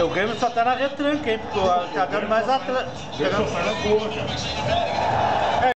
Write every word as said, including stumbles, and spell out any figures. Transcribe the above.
o Grêmio só tá na retranca, hein? Porque tá dando mais atrás. Deixa eu sair na boa, cara.